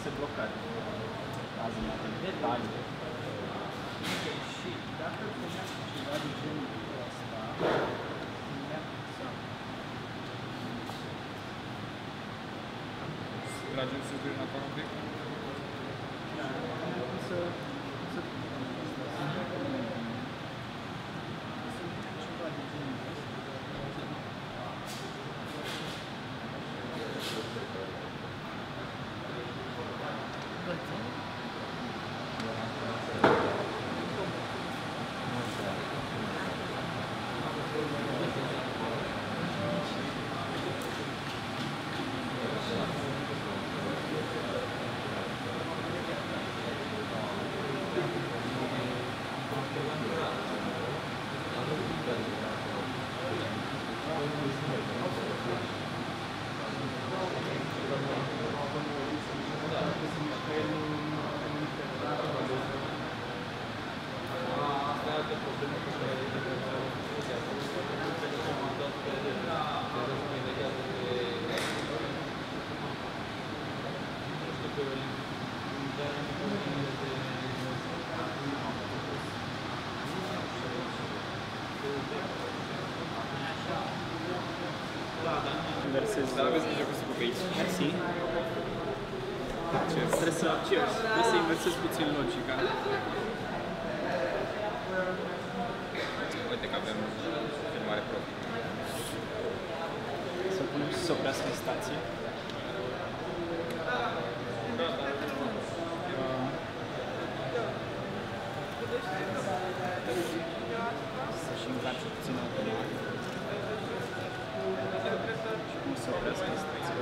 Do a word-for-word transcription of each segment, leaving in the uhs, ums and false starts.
se blochează. Azi avem detalii. Și dacă puneam ceva de genul ăsta, tragem susul în afară un pic? Da, să... să... ceva de genul ăsta. Inversez. Dar aveți grijă cu sucul pe aici. Mersi. Cheers. Trebuie să, cheers. Trebuie să inversez puțin logica. Uite că avem filmare profi. Să punem și să oprească în stație. Să-și încarce puțin automat. Și cum să oprească în stație.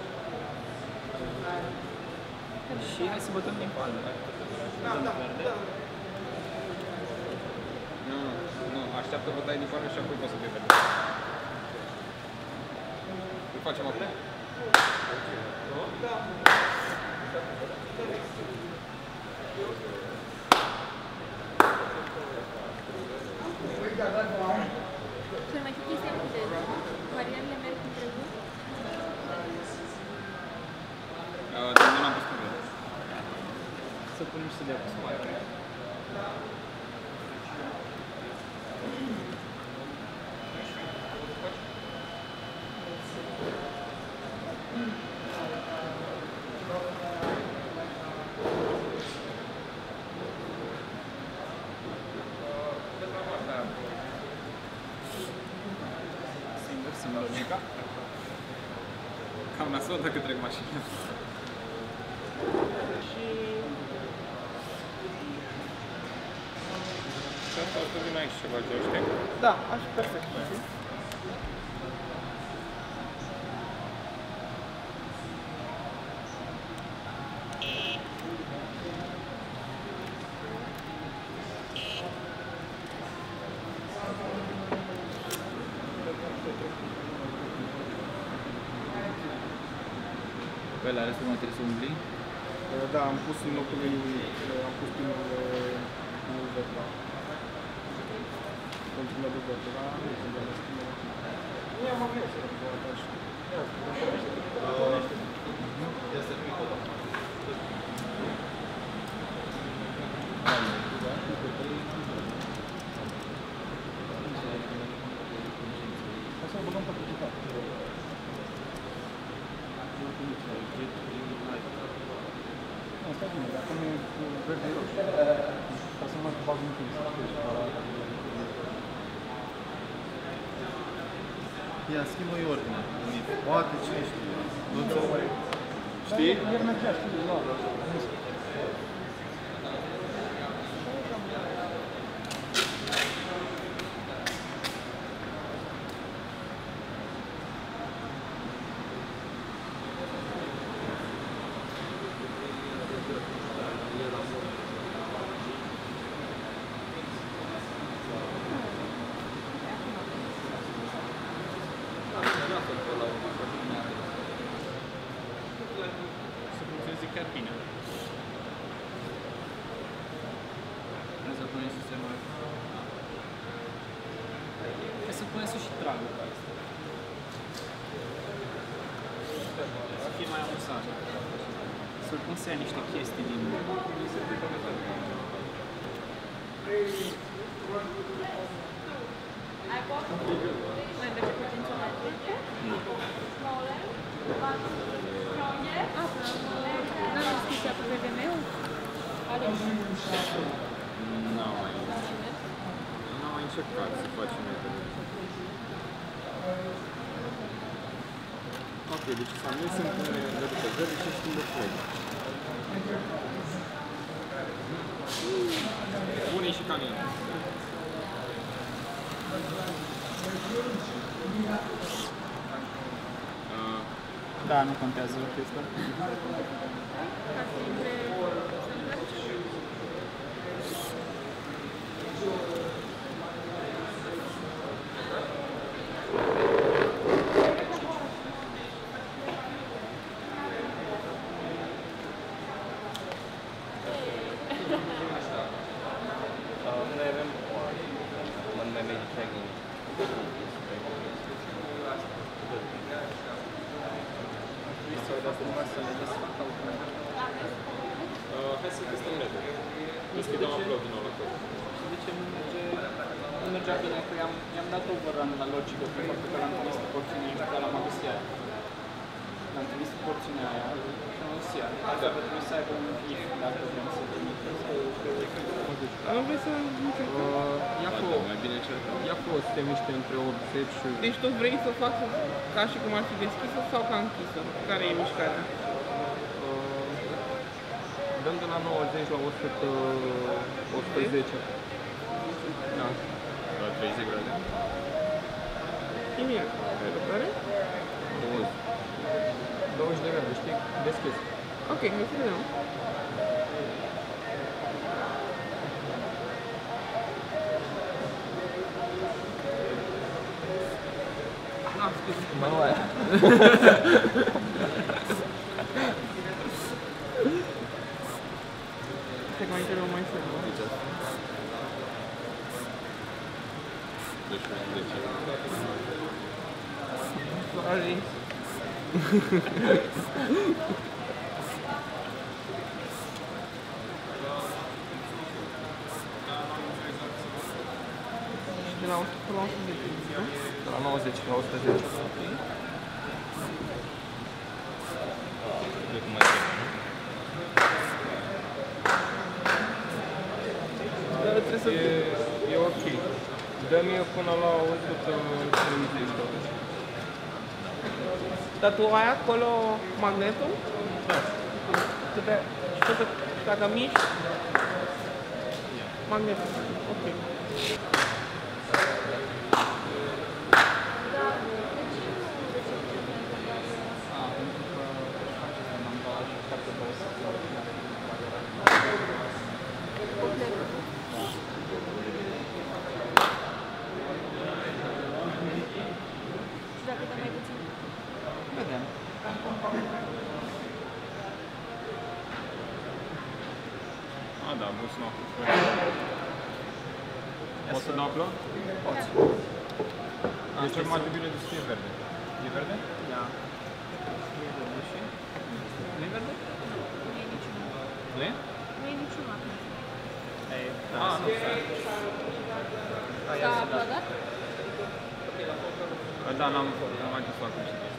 Și hai să bătăm din palmă. Bătăm verde. Nu, nu, așteaptă bătaie din palme și apoi poți să fie verde. Îl facem acum? Să mai fi chestia cu de variantele merg în trecut? Dar nu l-am pus pe el. Să punem și să dea cu spate. Să inversăm logica. Cam nasol dacă trec mașina. Și asta ar trebui aici ceva de ăștia. Da, așa, perfect. Pe la restul mai trebuie să umbli? Da, am pus în locul lui, am pus primul primul verde. Continuă de verde, da? Nu sunt de la schimbă. Nu am avut să vă ataș. Ia, pornește. Ia să fii tot. Hai să-l băgăm pe publicat. Nu, stai bine, dar acum e cu verde roșu. Ca să nu mai bag un pic. Ia, schimbă-i ordinea. Poate, cine știe. Nu ți-o mai... Știi? El mergea, știi, la... Să funcționeze chiar bine. Hai să punem sistemul. Hai să punem și tragul pe asta. Să fie mai amuzant. S-ar pun să ia niște chestii din... Mai merge puțin să mai trece? Nu. A, până n-am discuția cu V V M-ul? Alex. N-am mai N-am mai încercat să facem metode. Ok, deci să nu sunt unele reducători și schimb de flag. Pune și camion. Uh, Da, nu contează chestia. Ca să intre să încarce? Noi avem one mai medic tagging. Sau de asta numai să le desfac automat. uh, hai să testăm repede. Deschidem upload din nou la cod. Și de ce nu merge... Nu mergea bine, că i-am, i-am dat overrun la logică pe faptul că l-am trimis porțiunea și dar l-am adus iar. L-am trimis porțiunea aia și am adus iar. Asta Da. că trebuie să aibă un if dacă vrem să trimitem sau... Nu vrei să Uh, Ia da, cu... da, mai bine încercăm. Ia cu să te miște între optzeci și... Deci tu vrei să faci ca și cum ar fi deschisă sau ca închisă? Care e mișcarea? Dăm de la nouăzeci la o sută, o sută zece. Da. La treizeci grade. Chimie. Care? douăzeci. douăzeci de grade, știi? Deschis. Ok, hai să vedem. N-am scris. Mă, nu aia. Cred că mai trebuie mai fermă. Deci mai zece. Sorry. Și de la o sută la o sută zece, nu? De la nouăzeci la o sută zece. Cred că mai trebuie, nu? Dar trebuie să... E, e ok. Dă-mi până la o sută treizeci. Dar tu ai acolo magnetul? Da. Să te... Și tot dacă miști... Magnetul. Ok. A, pentru că acesta m-am dat și foarte două săptămâni. Și dacă dă mai puțin? Vedem. A, da, bun să nu upload. Poți să dau upload? Poți. Deci acum ar trebui să fie verde. E verde? Ia. E verde și... Nu e verde? Nu e niciunul. Nu e? Nu e niciunul acum. Ei, A, nu. S-a uploadat? Da, n-am n-am mai să fac niște chestii.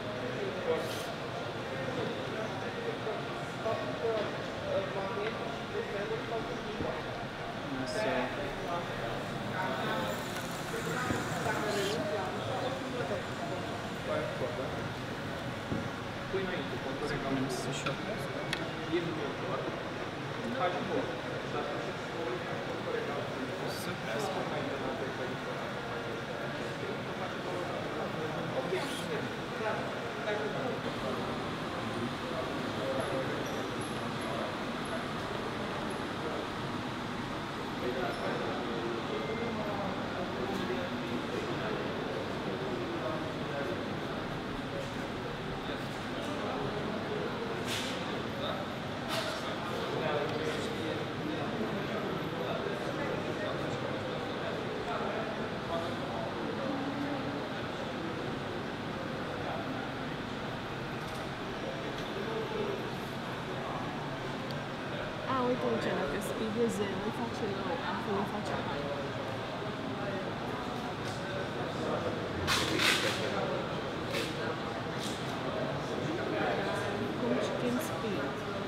Să... Să cam să și să crească. uite aici, dacă speed e zero, îi face low, altfel îi face high. Cum citim speed?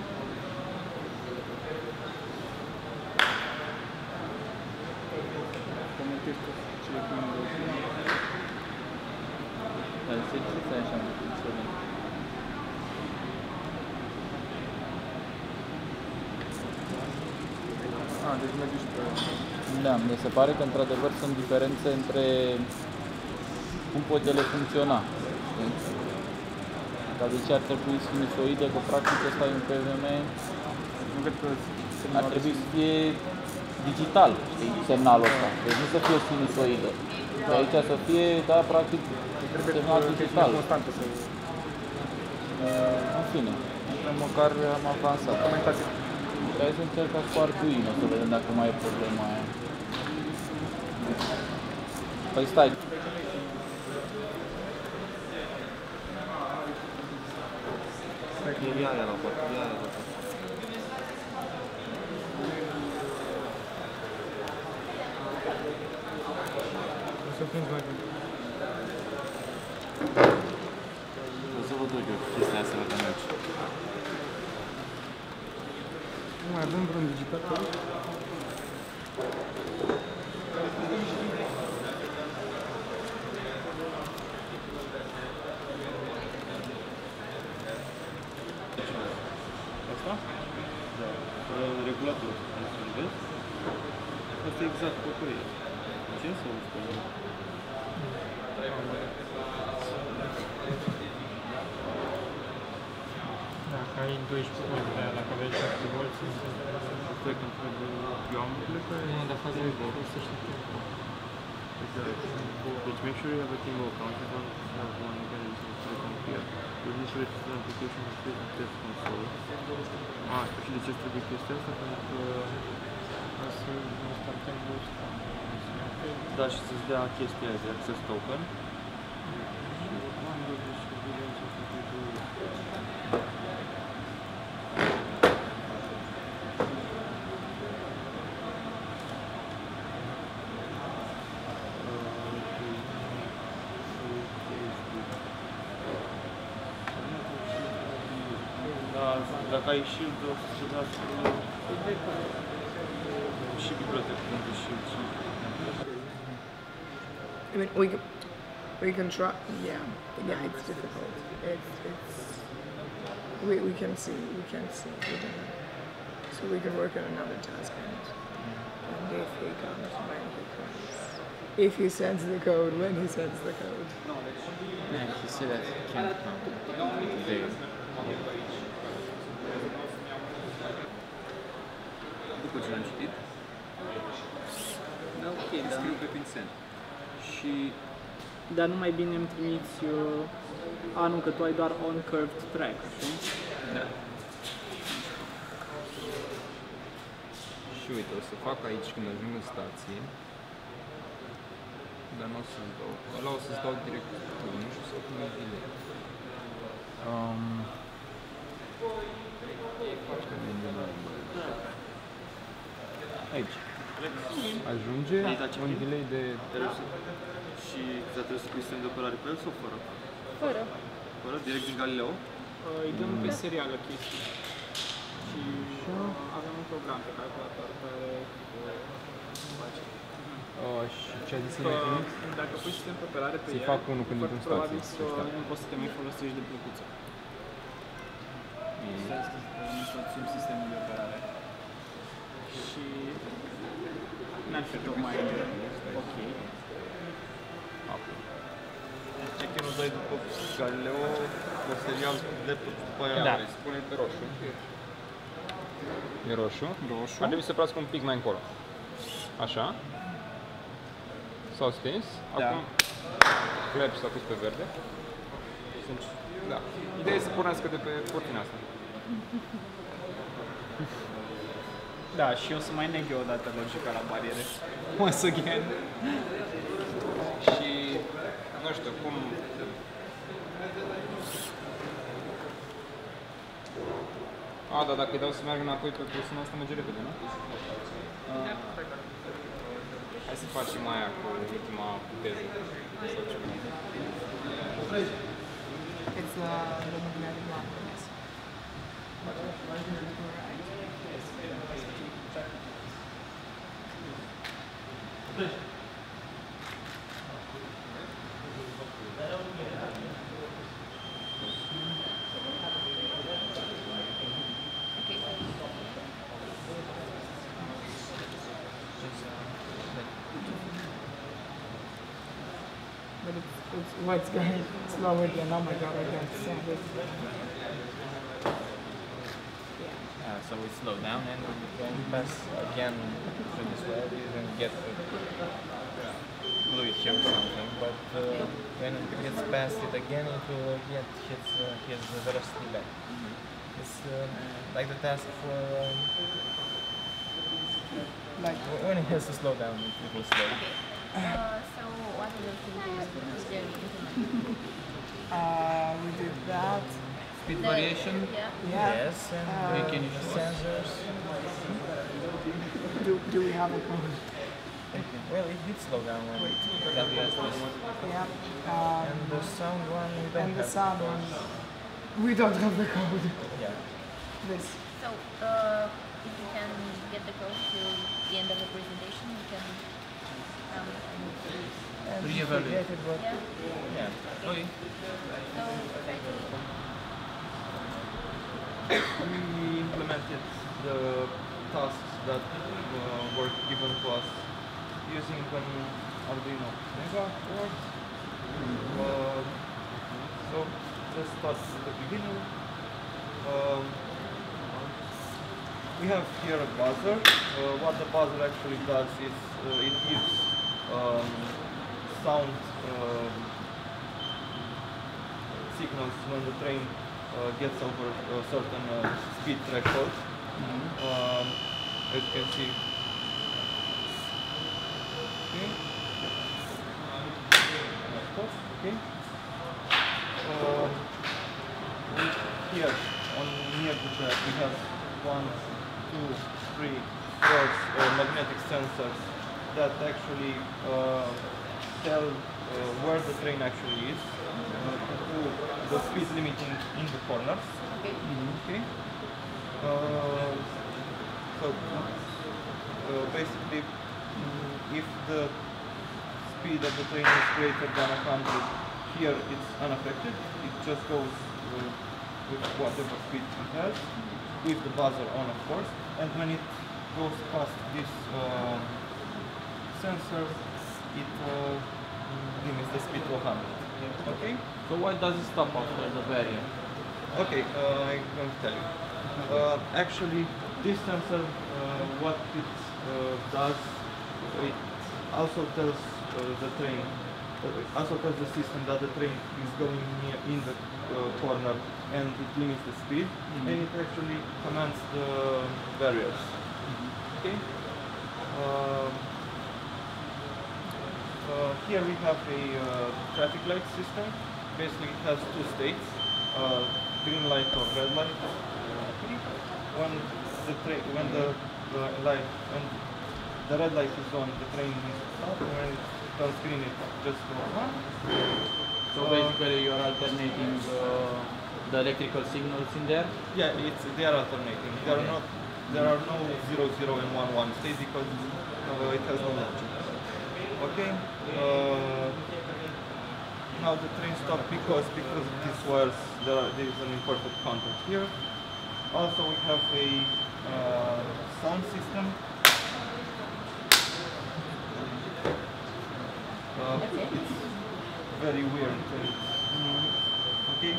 Comentez tot cele cu mine. Dar se ce stai așa, Sorin? Ah, deci mergi și pe... Da, mi se pare că într-adevăr sunt diferențe între cum pot ele funcționa. Ca de ce ar trebui sinusoide, că practic ăsta e un P V M, Nu cred că... ar trebui să fie digital, știi, semnalul ăsta. Deci nu să fie sinusoidă. De aici să fie, da, practic, Trebuie semnal să digital. constantă să... În fine, măcar am avansat. Comentații. Hai să încercați cu Arduino, să vedem dacă mai e problema aia. Păi stai. Stai că e aia la pot, e aia la pot. O să prins mai bine. O să vă duc eu chestia aia să vedem aici. Nu mai avem vreun digital pe aici? Asta? Da. Regulatorul. Vezi? Asta e exact bucurie. Ce să o spun? Dacă ai doisprezece volți de aia, dacă aveai șapte volți, Cred că trebuie... Eu am plecat... nu, dar faza e că o să știi tu. Deci make sure you have a team account and have one mechanism to compare. You need to register an application with the test console. Ah, și de ce trebuie chestia asta? Pentru că... Ca să nu startăm ăsta. Da, și să-ți dea chestia aia de access token. Da, dacă ai Shield, o să dea și bibliotecă pentru Shield. I mean, we can, we can try. Yeah, yeah, it's difficult. It's it's. We we can see. We can see. We can, so we can work on another task and, and if he comes, when he comes, if he sends the code, when he sends the code. Yeah, he said that he can't count there. După ce l-am citit, Da, ok, dar, scriu pe Vincent. Și dar nu mai bine îmi trimiți... Uh, a, nu, că tu ai doar on-curved track, știi? Da. Și uite, o să fac aici când ajung în stație. Dar nu o să-ți dau. Ăla o să-ți dau direct tu, nu știu să cum e bine. Um, aici. Ajunge un delay de... și ți-a trebuit să pui sistem de operare pe el sau fără? Fără. Fără? Direct din Galileo? Uh, îi dăm pe serială chestii. Și avem un program pe calculator care face. Uh, și ce a zis să Că mai trimit? dacă pui sistem pe operare pe Să-i el, fac unul când foarte intru în probabil stație, să ăștia. nu poți să te mai folosești de plăcuță. Bine. Să însoțim sistemul de operare. Și n-ar fi tocmai ok. Check-in-ul doi după Galileo, pe serial, laptop după aia Da. îi spune pe roșu. E roșu. Roșu. Ar trebui să prască un pic mai încolo. Așa. S-au stins. Da. Acum flap s-a pus pe verde. Da. Ideea e să pornească de pe cortina asta. Da, și eu să mai neg eu odată logica la bariere. Once again. Și nu știu cum... A, dar dacă îi dau să meargă înapoi pe pulsul ăsta merge repede, nu? Uh, Hai să facem aia cu ultima viteză. Sau ceva. It's uh, the magnetic one, yes. Okay, so But it's, it's what's going slower than, oh my god, I can't stand it. Uh, so we slow down and when we pass again through this way, we even get a fluid here or something. But uh, when it gets past it again, it will get his, uh, his velocity back. It's uh, like the task for um, Like, when it has to slow down, it, it will slow. uh, so what other things is there in internet? uh, we did that. speed The- variation. Yeah. Yeah. Yes, and Uh, uh, can you show us? sensors. Do, do we have a code? Well, it did slow down when W S was. Yeah. Um, And the sound one, we don't and the have sound those. one. We don't have the code. Yeah. This. So uh, if you can get the code to the end of the presentation, you can um, And Re-evaluate. forget it, but yeah. yeah. Okay. So try to We implemented the tasks that uh, were given to us using an Arduino Mega board. Uh, so let's start at the beginning. Um, we have here a buzzer. Uh, what the buzzer actually does is uh, it gives um, sound um, signals when the train uh, gets over a certain uh, speed threshold. Um, as you can see. Okay. Okay. Um, here on near the track we have one, two, three, four uh, magnetic sensors that actually uh, tell uh, where the train actually is uh, to do the speed limiting in the corners. okay. Okay. Uh, so uh, basically, mm, if the speed of the train is greater than one hundred, here it's unaffected. It just goes uh, with whatever speed it has, with the buzzer on, of course. And when it goes past this uh, sensor, it uh, limits the speed to one hundred. Okay. So why does it stop after the barrier? Okay, uh, I'm going to tell you. Uh, actually, this sensor, uh, what it uh, does, it also tells uh, the train, uh, it also tells the system that the train is going near in the uh, corner and it limits the speed, and it actually commands the barriers. Okay. Um, uh, here we have a uh, traffic light system. Basically, it has two states. Uh, green light or red light. Okay. When the train, when the uh, light, when the red light is on, the train is stop. When it turns green, it just goes on. So Uh, basically you're alternating uh, the electrical signals in there. Yeah, it's they are alternating. There are not, there are no zero zero and one one state because uh, it has no logic. Okay. Uh, now the train stopped because because of these wires there, are, there is an imperfect contact here. Also we have a uh, sound system. Uh, it's very weird. uh, Okay.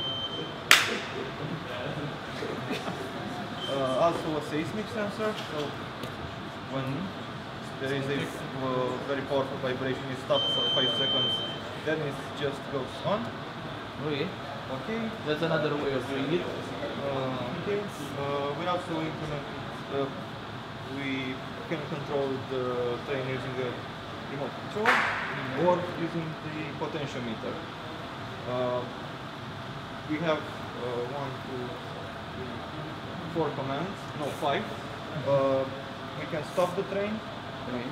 Uh, also a seismic sensor. So when there is a uh, very powerful vibration, it stops for five seconds. Then it just goes on. Okay. Okay. That's another way of doing it. Uh, okay. Uh, we also implement. Uh, we can control the train using the remote control or using the potentiometer. Uh, we have uh, one, two, three, four commands, no five. Uh, we can stop the train. Train.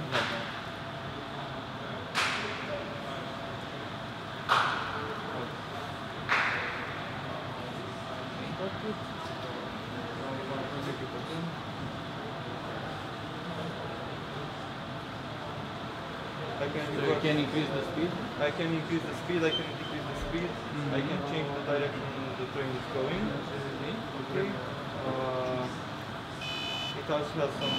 I can So you reverse- can increase the speed? I can increase the speed, I can decrease the speed, I can change the direction the train is going. Okay. Uh, it also has some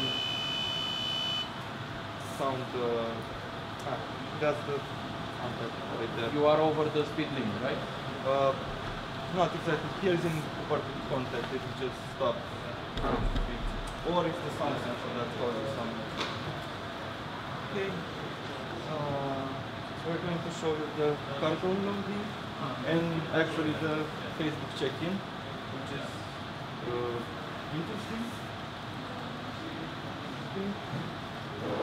sound. Uh, ah, that's the sound right there. You are over the speed limit, right? Uh, not exactly. Here is in vertical contact. It just stops. Or it's the sound sensor that causes some. Okay. Uh, so we're going to show you the cargo loading and actually the Facebook check-in, which is uh, interesting. Okay.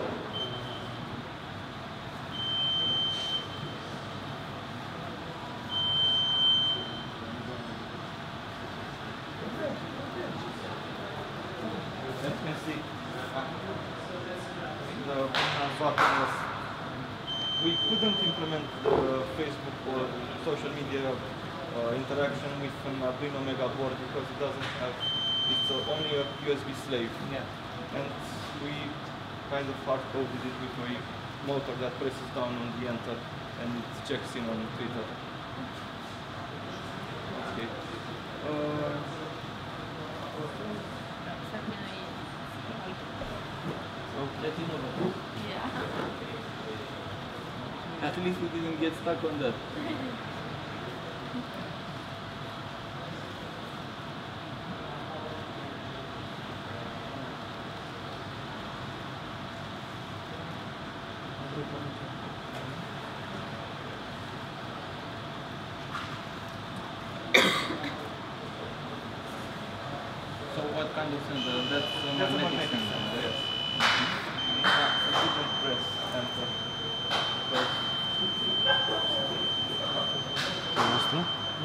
As you can see, uh, the button was, we couldn't implement the Facebook or social media uh, interaction with an Arduino Mega board because it doesn't have, it's uh, only a U S B slave. Yeah. And we kind of hard coded it with a motor that presses down on the enter and it checks in on Twitter. Okay. Uh, Let me know. Yeah. At least we didn't get stuck on that. So what kind of sensor? That's a That's a magnetic magnetic sensor, sensor, right? yes. Yeah, so you can press enter. Press. Mostro?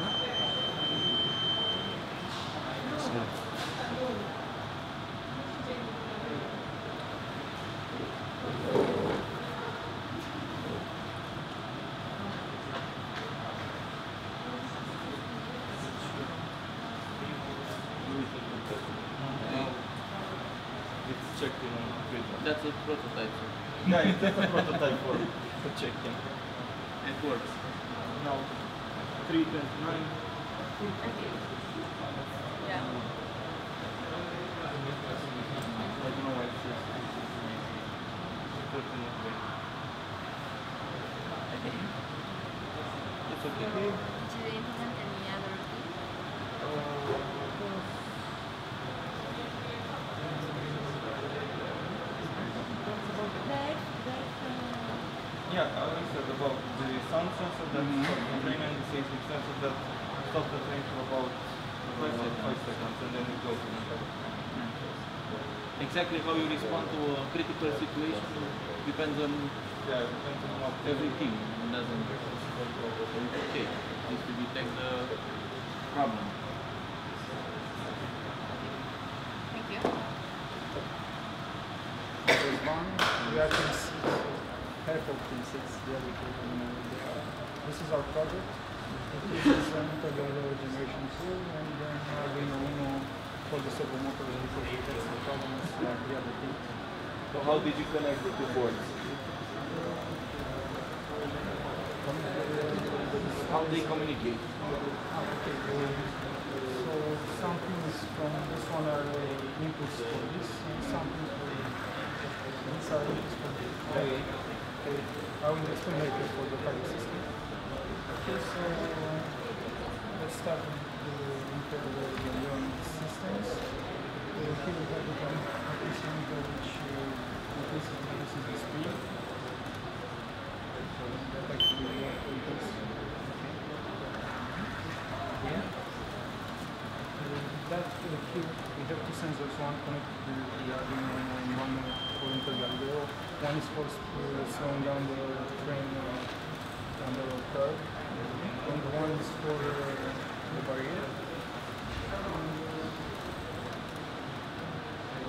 It's checked in on Twitter. That's a prototype. So Yeah, it's just a prototype for, for check-in. it works. Now, three twenty-nine. Yeah. I don't know why it says thirteen okay. It's okay. Did you implement any other key? Like, like, uh, Yeah, I already said about the sound sensor that Mhm. stops the train and the seismic sensor that stops the train for about five, seconds. five seconds and then it goes in. Exactly how you respond to a critical situation depends on Yeah, it depends on what everything. It doesn't. It's okay. Just to detect the problem. thank you. There's one, we are pin six, half of pin six, the other two. uh, This is our project. This is an integral generation tool, and then uh, we know Uno for the servo motor because we test the problems like the other thing. So how did you connect the two boards? How they communicate. Okay, so some things from this one are uh, inputs for this, and some things for these are inputs for this. Okay, okay. I will explain later for the file system. Okay, so uh, let's start with the integral learning systems. Uh, here we have the potentiometer which uh, increases increases the speed. So that actually works with this. Okay. That uh, here we have two sensors, one connected to the Arduino and one for Galileo. One is for uh, slowing down the train uh, on the curve, and one is for uh, the barrier.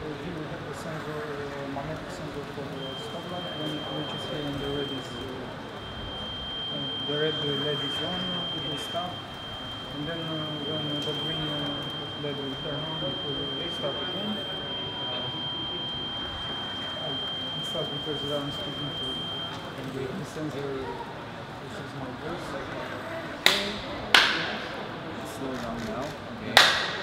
here we have the sensor, uh, magnetic sensor for the stop light. When it reaches here and the red is, uh, and the red L E D is on, it will stop. And then uh, when the green uh, L E D will turn on, it will start again. Uh, it starts because I'm speaking to and the, the sensor. This is my voice. Okay. Slow down now. Okay.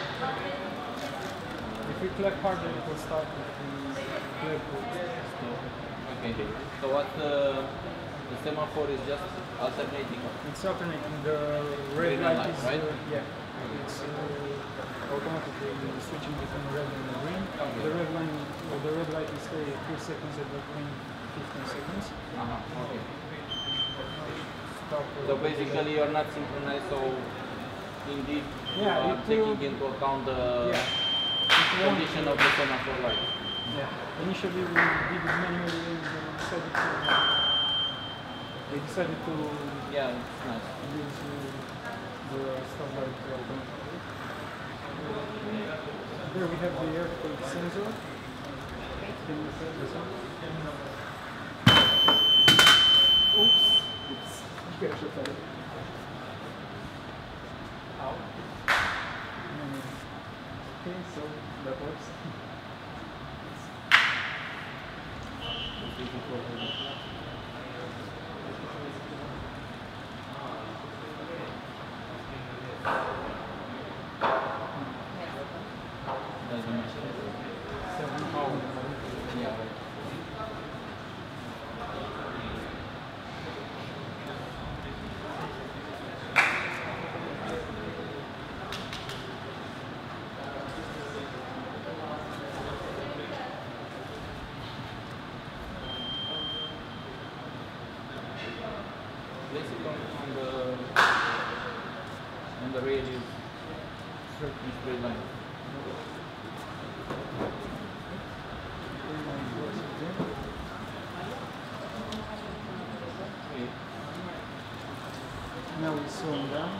If we clap harder, it will start. If we clap, it will stop. Okay. So what the the semaphore is just alternating. It's alternating. The red Green and light light, is right? uh, yeah. It's uh, automatically switching between red and green. The red line, well, the red light is stay three seconds and the green fifteen seconds. Uh-huh. Okay. Stop. uh, So basically you're not synchronized, so indeed you Yeah, are it taking will- into account the yeah. It won't- condition of the semaphore light. Yeah. Initially we did it manually. They decided to. They decided to Yeah, it's nice. use uh, the stuff like automatically. There we have the earthquake sensor. Can you see this one? Oops. Oops. Get your phone. Ow. Mm. Okay, so that works. Doesn't matter. Seven. Yeah. Right. Place it on, on the on the rail is in straight line. Okay. Now we're slowing down.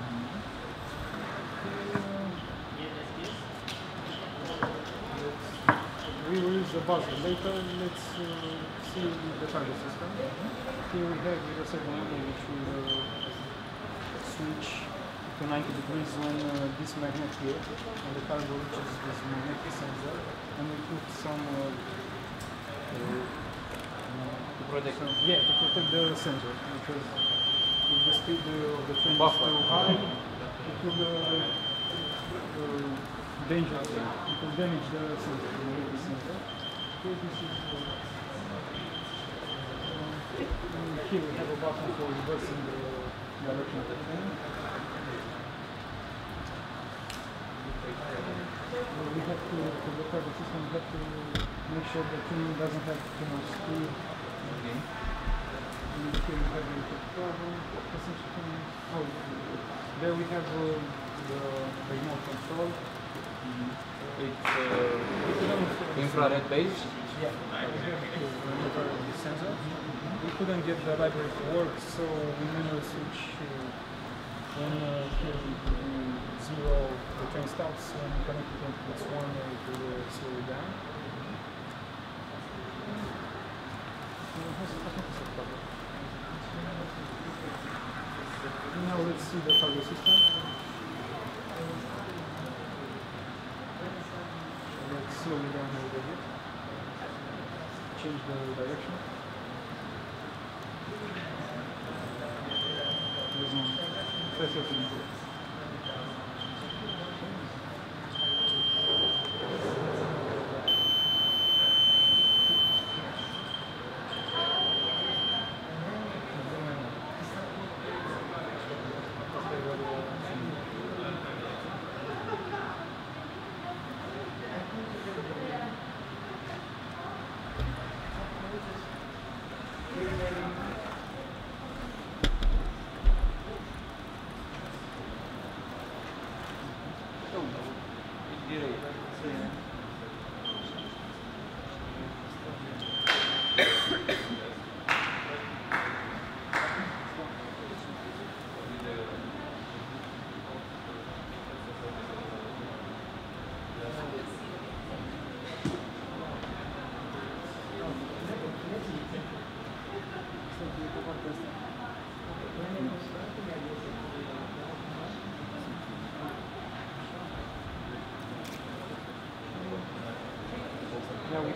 We will use the buzzer later. Let's uh, see the target system. Here we have the second one, which will uh, switch to ninety degrees when uh, this magnet here and the cargo reaches this magnetic sensor, and we put some uh, To protect. some, yeah, to protect the sensor, because if the speed uh, of the train is Buffer. too high, it will uh, uh, dangerous. It will damage the sensor, the magnetic sensor. Okay, this is. Uh, um, here we have a button for reversing the direction of the train. Uh, we have to, to look at the system, we have to make sure the train doesn't have too much speed. Okay. And here we have the problem. Oh, there we have uh, the remote control. It's uh, infrared based. Yeah, we have to monitor the sensor. We couldn't get the library to work, so we manually switch uh, when uh, here we do zero, the train stops. When we connect it to this one, uh, it will uh, slow it down. Now let's see the cargo system. Let's slow it down a little bit. Change the direction. There's no pressure to improve.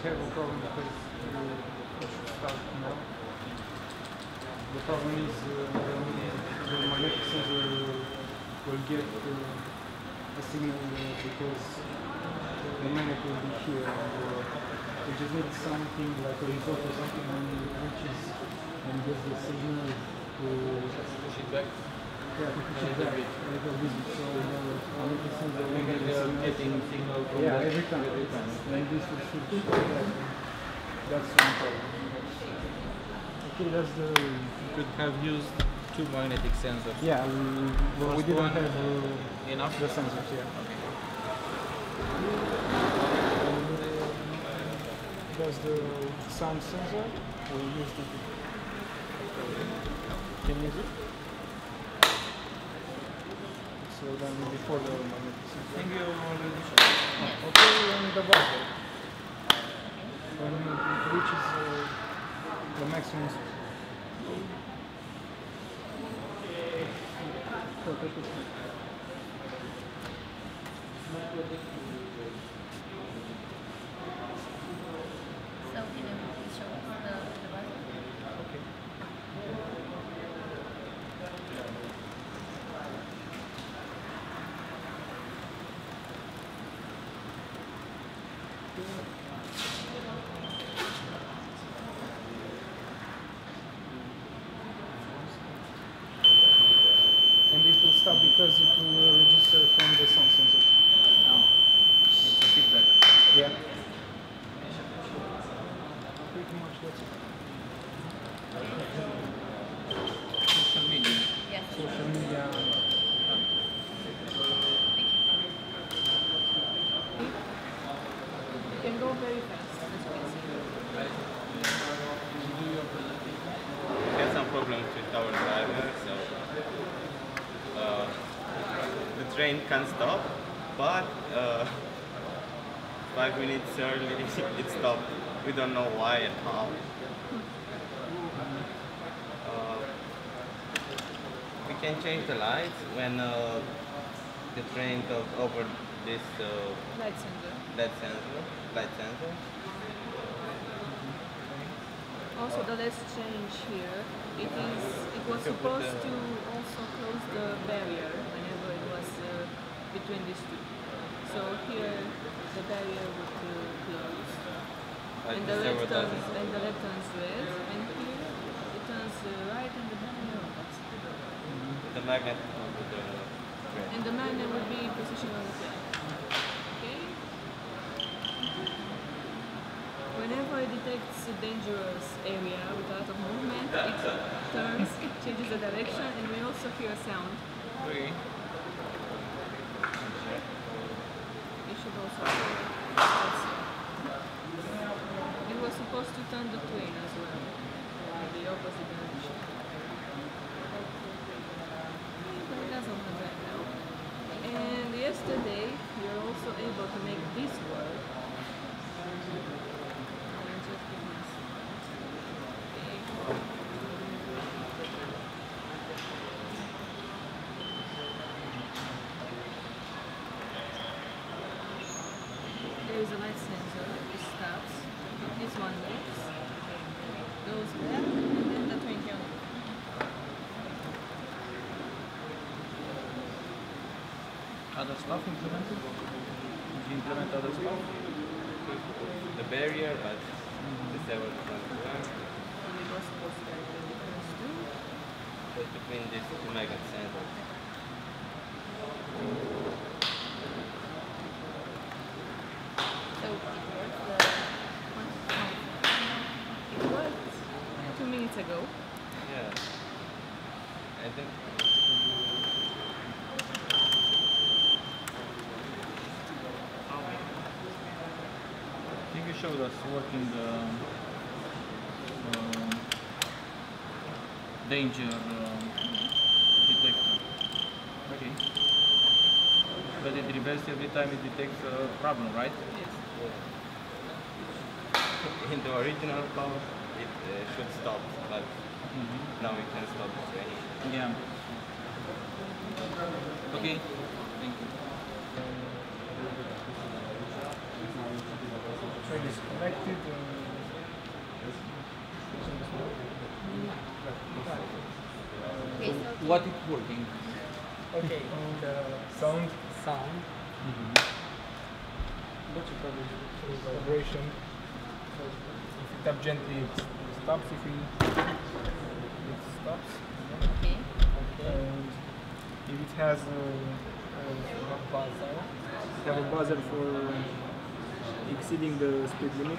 have a problem because uh, it should start now. The problem is uh, the magnetic sensor will get uh, a signal uh, because the magnet will be here. And, uh, we just need something like a result or something which is and gives the signal to Push it back. yeah, to push it back a little bit. So the magnetic sensor will get the signal. Getting signal from Yeah, that. every time. Every time. And this will switch back. That's one problem. Okay, that's the You could have used two magnetic sensors. yeah. We, well, we First didn't one, have uh, Enough? the sensors. Yeah. That's the sound sensor. We used it. Can you use it? So then before the magnetic sensor. think you already Okay, and the buzzer. When it reaches uh, the maximum speed. So can you please show us the, the buzzer? Okay. And it will stop because it will uh, register from the sound sensor. It's a feedback. Yeah. Pretty much that's it. Social media. Yes. Social media. Thank you. You can go very fast, as you can see. We had some problems with our driver, so uh, the train can stop, but uh, five minutes early it stopped. We don't know why and how. Uh, we can change the lights when uh, the train goes over this uh, Light sensor. light sensor. Light sensor. Also, the let's change here. It is. It was supposed to also close the barrier whenever it was uh, between these two. So here the barrier would uh, close, But and the the servo red turns doesn't. and the red turns red, and here it turns uh, right, and the barrier opens. The magnet over the train. And the magnet would be positioned on the train. Okay. Whenever it detects a dangerous area with a lot of movement, it turns, changes the direction, and we also hear a sound. Three. You should also hear it. Let's see. It was supposed to turn the train as well, in the opposite direction. But it doesn't have that now. And yesterday, we were also able to make this work. And just give me a second. Okay. There is a light sensor, it stops, this one moves, goes back, and then the train can move. Other stuff implemented? Did you implement other stuff? The barrier, but the servo doesn't work. And it was supposed to be the difference too. But between these two magnet sensors. So it works. The It worked two minutes ago. Yeah. I think I think you showed us working the um, danger um, detector. Okay. But it reverses every time it detects a problem, right? Yes. in the original code it uh, should stop, but Mm-hmm. now we can stop the train. Yeah. Okay. Thank you. Train is connected. connected. Uh, Okay, so What is working? okay, the sound, Sound. vibration. If you tap gently, it stops. If you it stops. okay. And if it has a, a buzzer, it have a buzzer for exceeding the speed limit.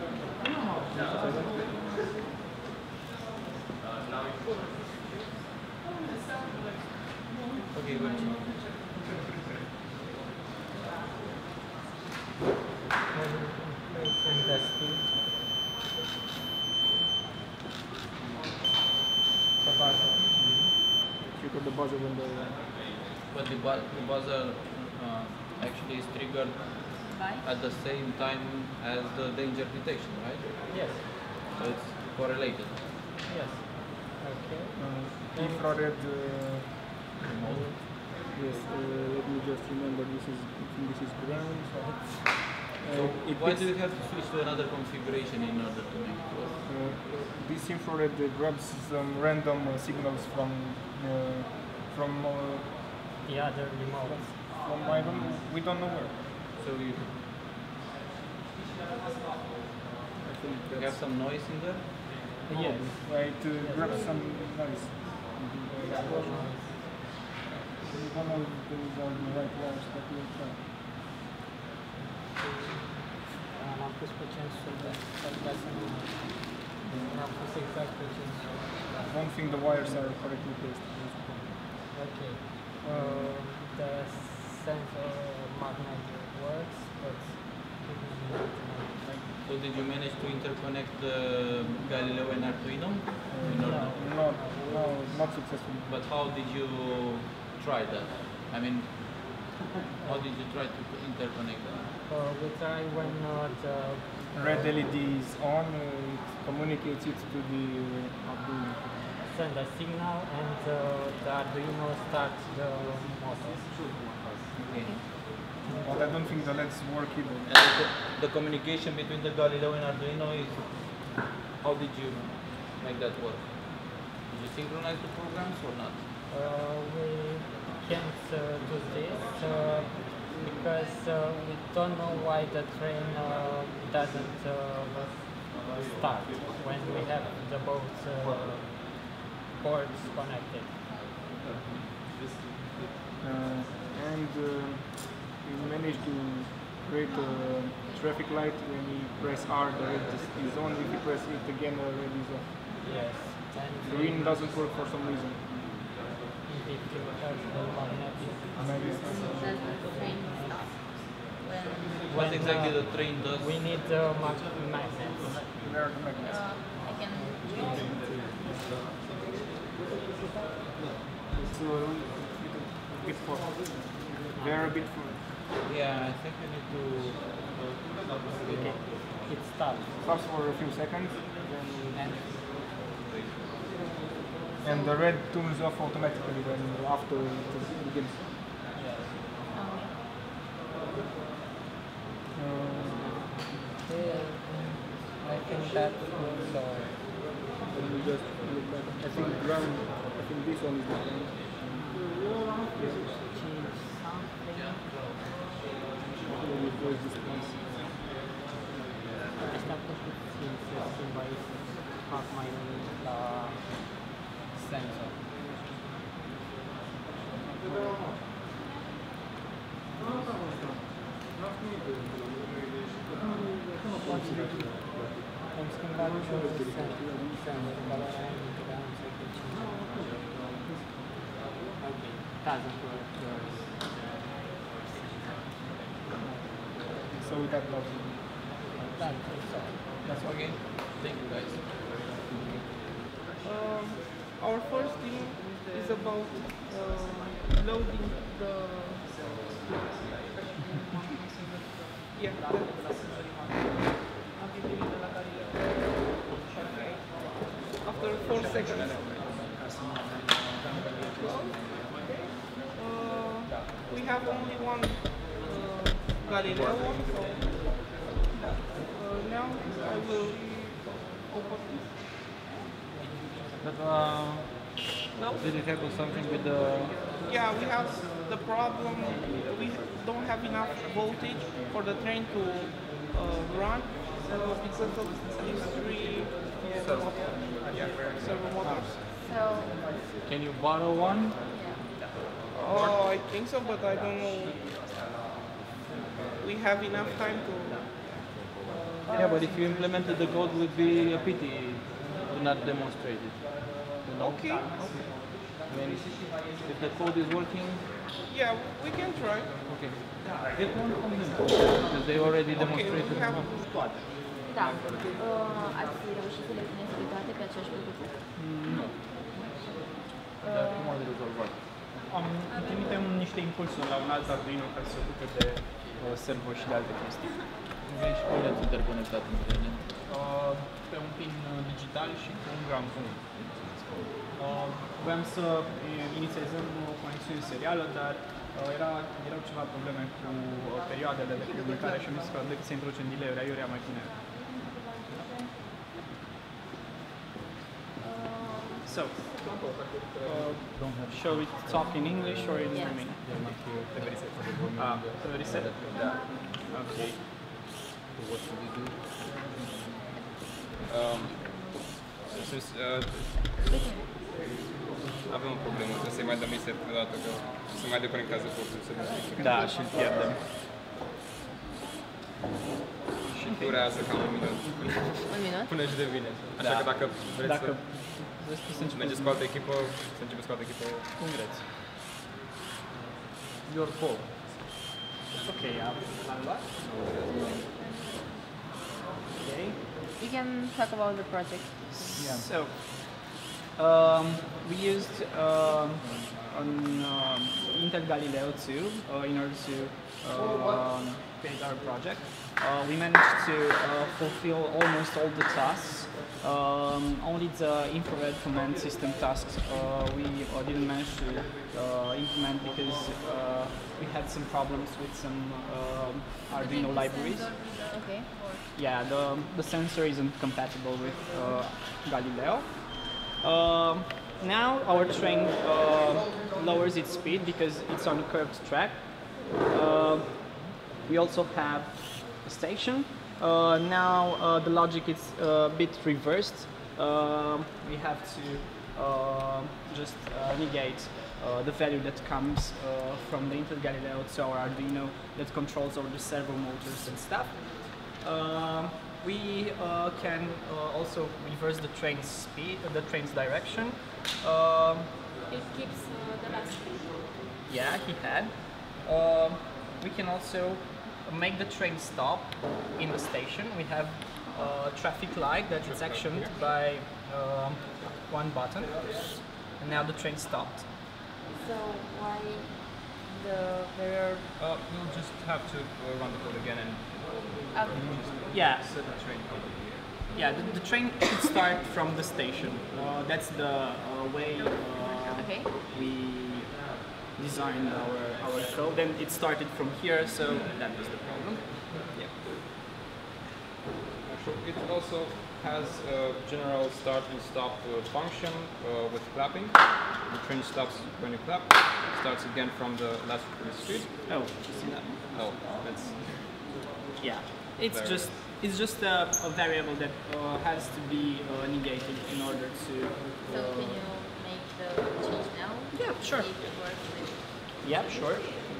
Okay, good. And the speed. The buzzer. You got the buzzer when the But the, bu- the buzzer uh, actually is triggered Bye. at the same time as the danger detection, right? Yes. So it's correlated. Yes. Okay. uh, infrared. Uh, Remote. yes. Uh, let me just remember. This is I think this is ground. So, So uh, it why picks- do you have to switch to another configuration in order to make it work? Uh, this infrared uh, grabs some random uh, signals from uh, from uh, The other remote. from I don't know, we don't know where. So you, I think you have that's some noise in there? Yes. right. Uh, grabs some noise. Explosion. We don't know if those are the right wires that we try. Am pus pe censul de să am pus exact pe censul. I don't think the wires are correctly placed. Okay. Uh, the sensor magnet works, but it is not like So did you manage to interconnect the Galileo and Arduino? In No, order- no, no, not successfully. But how did you try that? I mean, how did you try to interconnect that? uh, we try when uh, the Red L E D is on, uh, it communicates it to the Arduino. send a signal and uh, the Arduino starts the motor. Okay. But I don't think the L E Ds work either. And the, the communication between the Galileo and Arduino is, how did you make that work? Did you synchronize the programs or not? Uh, we can't uh, do this uh, because uh, we don't know why the train uh, doesn't uh, start when we have the both uh, cords connected. Uh, and uh, we managed to create a traffic light. When you press R, the red is is on. If you press it again, the red is off. Yes. And Green doesn't work for some reason. if you have the magnetic. Maybe So that the train stops when What When, exactly uh, the train does? We need uh, mag- magnets. Where are the magnets? uh, I can It's a bit for. They're a bit for. Yeah, I think we need to. Okay. It stops. Stops for a few seconds, And and the red turns off automatically when after it begins. um, Uh, I think that's also Let me just look back. I think ground. I think this one is the ground. change something. Let me close this place. Asta pot să țin să schimb aici, să fac mai mult la sensor. Am schimbat și eu sensor, valoarea aia mică, dar nu înțeleg de ce. Ok, doesn't work. So that was. That's so. That's Okay. Thank you guys. Um, our first thing is about uh, loading the yeah. After four seconds. Uh, we have only one uh, Galileo, so uh, now I will open it. But uh, No? did it happen something with the? Yeah, we have the problem, we don't have enough voltage for the train to uh, run uh, because of these three servo servo motors. So, Can you borrow one? Oh, I think so, but I don't know. We have enough time to. Yeah, but if you implemented the code, would be a pity to not demonstrate it. You know? Okay. I mean, if the code is working, Yeah, we can try. okay. Get one from them because they already Okay, demonstrated. we have. da, uh, ați reușit să le puneți pe toate pe aceeași producție? Nu. Dar cum au de rezolvat? Am, trimitem niște impulsuri la un alt Arduino care se ocupe de uh, servo și de alte chestii. Vrei și cum le-ați interconectat între ele? Uh, pe un pin uh, digital și cu un gram punct. Uh, voiam să uh, inițializăm o conexiune serială, dar uh, era, erau ceva probleme cu uh, perioadele de comunicare și am zis că decât să introducem delay-uri aiurea mai bine. So, uh, shall we talk in English or in Yes. Romanian? Uh, Ah, the reset? Okay. What should we do? Um, sus, uh, avem o problemă, trebuie să-i mai dăm reset o dată, că se mai deconectează portul. Se Da, și îl pierdem. și durează cam un minut Un minut? până își devine. Așa Da. că dacă vreți Dacă să vreți să începeți mergeți cu altă echipă, să începeți cu altă echipă. cum vreți. Your call. Ok, am l-am luat. Okay. You can talk about the project. So, um, we used um, on um, Intel Galileo two uh, in order to um, create our project. Uh, we managed to uh, fulfill almost all the tasks. Um, only the infrared command system tasks uh, we uh, didn't manage to uh, implement because uh, we had some problems with some uh, Arduino libraries. Okay. Yeah, the, the sensor isn't compatible with uh, Galileo. Um now our train uh, lowers its speed because it's on a curved track. Uh, we also have a station. Uh, now uh, the logic is a bit reversed. Uh, we have to uh, just uh, negate uh, the value that comes uh, from the Intel Galileo to our Arduino that controls all the servo motors and stuff. Uh, we uh, can uh, also reverse the train's speed, uh, the train's direction. Um, It keeps uh, the last speed. yeah, he had. Um we can also make the train stop in the station. We have a traffic light that is actioned by um, one button, and now the train stopped. So, why the barrier? Uh, you'll just have to uh, run the code again and Okay. Yeah, set the train code. yeah. The, the train should start from the station. Uh, that's the uh, way uh, Okay. we designed our our code. Then it started from here, so that was the problem. Yeah. Actually, it also has a general start and stop uh, function uh, with clapping. The train stops when you clap, starts again from the last speed. Oh, you see that? Oh, that's Yeah, it's There. just it's just a, a variable that uh, has to be uh, negated in order to. So, Uh, can you make the change now? Yeah, sure. See if it works with. yeah, sure.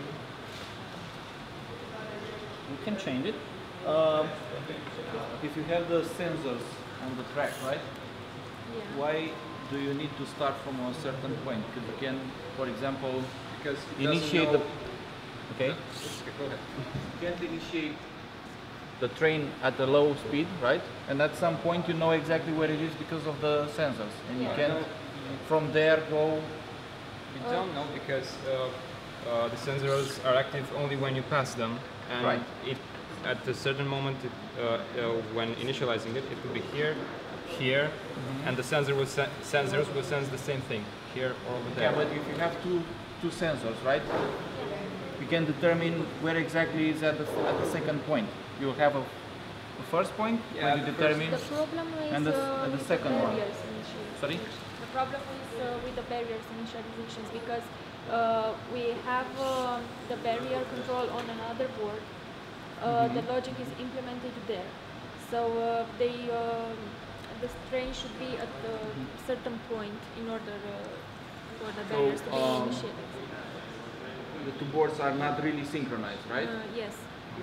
We can change it. Uh, If you have the sensors on the track, right? Yeah. Why do you need to start from a certain point? Because you can, for example, because it doesn't initiate know- the. Okay. Okay, go ahead. You can't initiate the train at a low speed, right? And at some point you know exactly where it is because of the sensors, and you can from there go. We don't know because uh, uh, the sensors are active only when you pass them, and Right. it, at a certain moment, it, uh, uh, when initializing it, it will be here, here, Mm-hmm. and the sensor will se sensors will sense the same thing here or over there. Yeah, but if you have two two sensors, right? You can determine where exactly is at the at the second point. You have a The first point Yeah, where you the first- determine, The problem is and the, uh, and the with second the one. barriers initialization. Sorry? The problem is uh, with the barriers initializations because uh, we have um the barrier control on another board. Uh, The logic is implemented there, so uh, they um the strain should be at a certain point in order uh, for the barriers to be um, initiated. The two boards are not really synchronized, right? Uh, yes.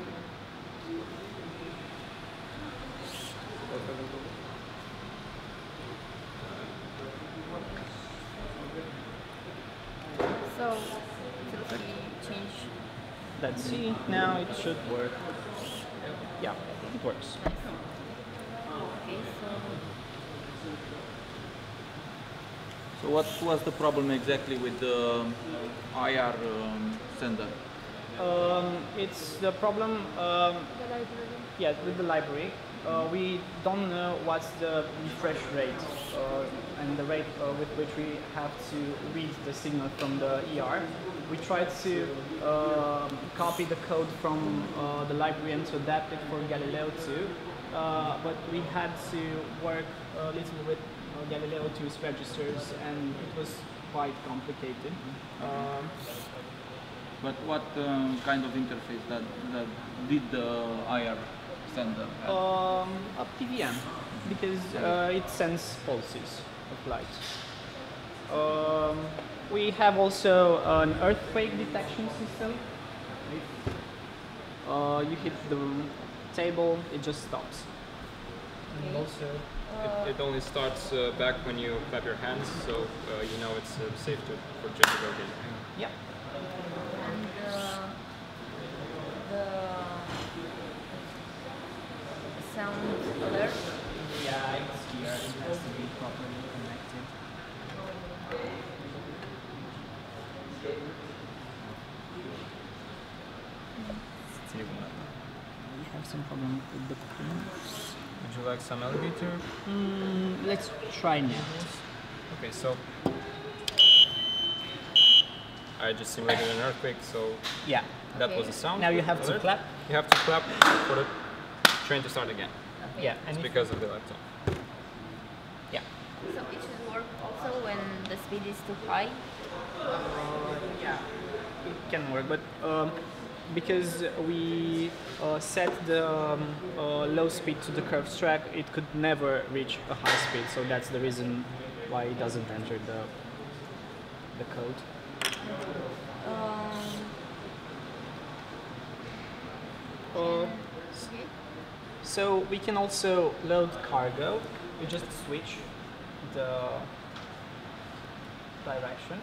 So, if we change, Let's see. Now it should work. Yeah, it works. okay, so So what was the problem exactly with the I R um, sender? Um, it's the problem. Um, the library. Yeah, with the library, uh, we don't know what's the refresh rate uh, and the rate uh, with which we have to read the signal from the E R. We tried to um copy the code from uh, the library and to adapt it for Galileo too, uh, but we had to work a little with uh, Galileo two's registers, and it was quite complicated. Um, But what um, kind of interface that, that did the I R sender have? Um, a P V M, because uh, it sends pulses of light. Um, we have also an earthquake detection system. If uh, you hit the table, it just stops. And also, It, it only starts uh, back when you clap your hands, so uh, you know it's uh, safe to for J to go again. yeah. And uh, the sound alert. Yeah, it's here. It has to be properly connected. We have some problem with the pins. Would you like some elevator? Mm, let's try now. Okay, so I just simulated an earthquake, so Yeah. that Okay. was the sound. Now you have to alert. clap. You have to clap for the train to start again. Yeah, and It's if- because of the laptop. yeah. So it should work also when the speed is too high. Yeah, it can work, but um, because we uh, set the um, uh, low speed to the curved track, it could never reach a high speed. So that's the reason why it doesn't enter the the code. Um, Uh, okay. so we can also load cargo. We just switch the direction,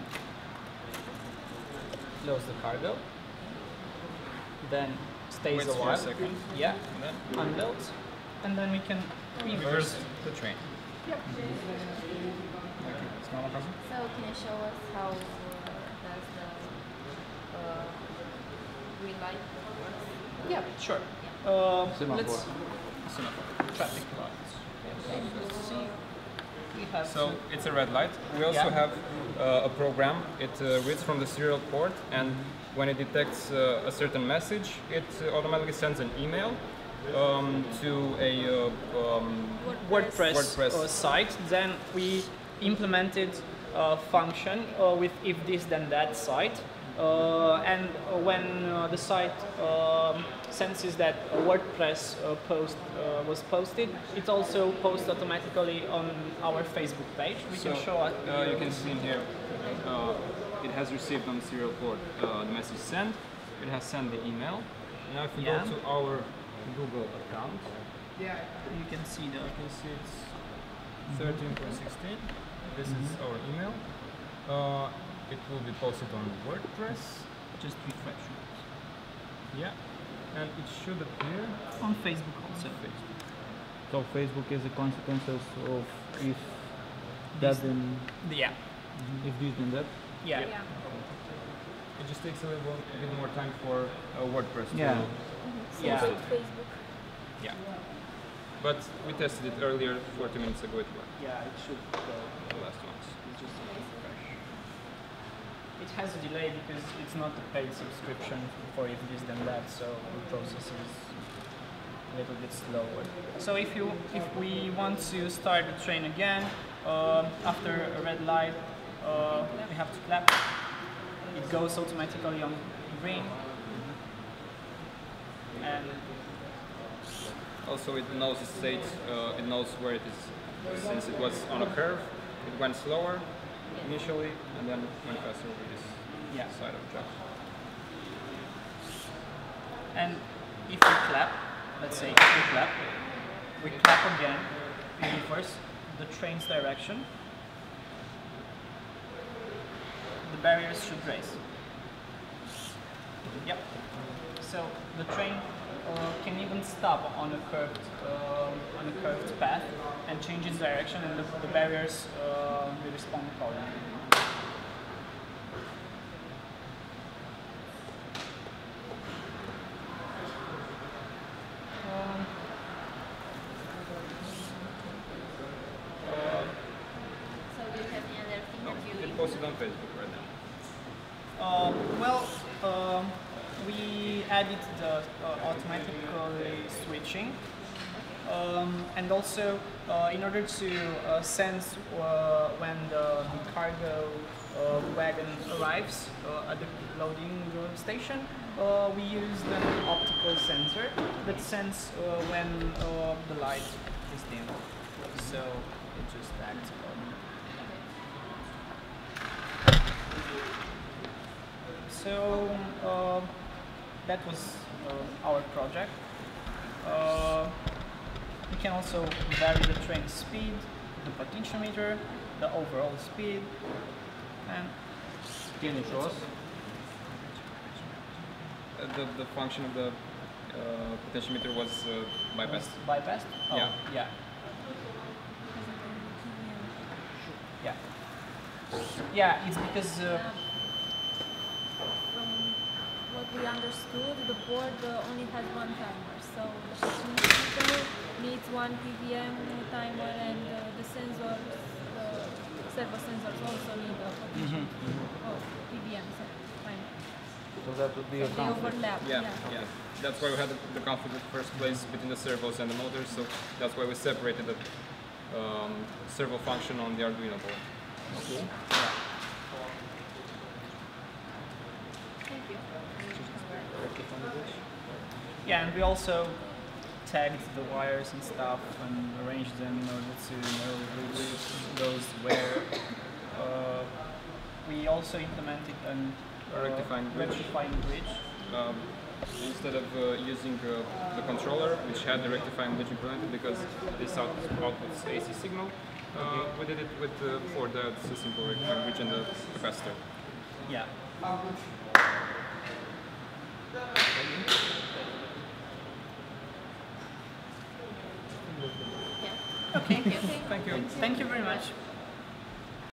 loads the cargo, then stays Waits a for a while. second. Yeah, And then unloads, and then we can reverse. reverse the train. Yeah. So can you show us how uh, does the uh, green light works? Yeah, sure. Uh, Semaphore. let's traffic lights. Let's see. We have So some- it's a red light. We also Yeah. have uh, a program. It uh, reads from the serial port, and when it detects uh, a certain message, it uh, automatically sends an email um, to a uh, um, WordPress, WordPress. Uh, site. Then we implemented a function uh, with if this then that site. Uh, and when uh, the site um, senses that a WordPress uh, post uh, was posted, it also posts automatically on our Facebook page. We So, can show it. uh, you can see here, uh, it has received on the serial port uh, the message sent. It has sent the email. Now if we Yeah. go to our Google account, You can see the. you can see it's thirteen point sixteen. This is our email. Uh, it will be posted on WordPress. Just refresh it. Yeah, and it should appear On Facebook also. Facebook. So Facebook is a consequence of if that then Yeah. if this then that. Yeah. It just takes a little a bit more time for uh, WordPress Yeah. to So Yeah. with Facebook. yeah. But we tested it earlier, forty minutes ago. It worked. Yeah, it should go. The last ones. It's just refresh. It has a delay because it's not a paid subscription for if this then that, so the process is little bit slower. So if you if we want to start the train again uh, after a red light, uh, we have to clap. It goes automatically on green, and also it knows the state. Uh, it knows where it is. Since it was on a curve, it went slower initially, and then went faster with this yeah. side of the track. And if we clap, let's say if we clap, we clap again in reverse the train's direction, the barriers should race. Yep. So the train uh, can even stop on a curved uh, on a curved path and change its direction, and the, the barriers uh, will respond accordingly. Um, So do you have any other thing No, that you it posted on Facebook right now. Uh, well, um, we added the uh, automatic switching, um, and also uh, in order to uh, sense uh, when the cargo uh, wagon arrives uh, at the loading station, uh, we used an optical sensor that senses uh, when uh, the light is dim. So it just acts accordingly. So uh, that was uh, our project. Uh, we can also vary the train speed, the potentiometer, the overall speed, and Can you show us? Uh, the, the function of the uh, potentiometer was uh, bypassed. bypassed? Oh, Yeah. Yeah. Yeah. Yeah, it's because uh, From what we understood, the board uh, only has one timer, so the potentiometer needs one P V M timer, and uh, the sensors, the servo sensors also need a potentiometer. Mm-hmm. Oh, P V M so timer. So that would be So a they conflict. overlap. Yeah, yeah. That's why we had the, the conflict in the first place between the servos and the motors, so that's why we separated the um, servo function on the Arduino board. Okay. Thank you. yeah, and we also tagged the wires and stuff and arranged them in order to know which goes where. Uh, we also implemented an A rectifying bridge. rectifying bridge. Um, instead of uh, using uh, the controller, which had the rectifying bridge implemented because this out outputs A C signal, uh, we did it with uh, four diodes, a simple rectifying bridge and a capacitor. Yeah. Yeah. Okay. Thank you. Thank you. Thank you very much.